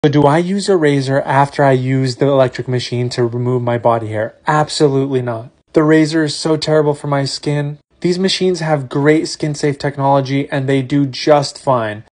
So do I use a razor after I use the electric machine to remove my body hair? Absolutely not. The razor is so terrible for my skin. These machines have great skin safe technology and they do just fine.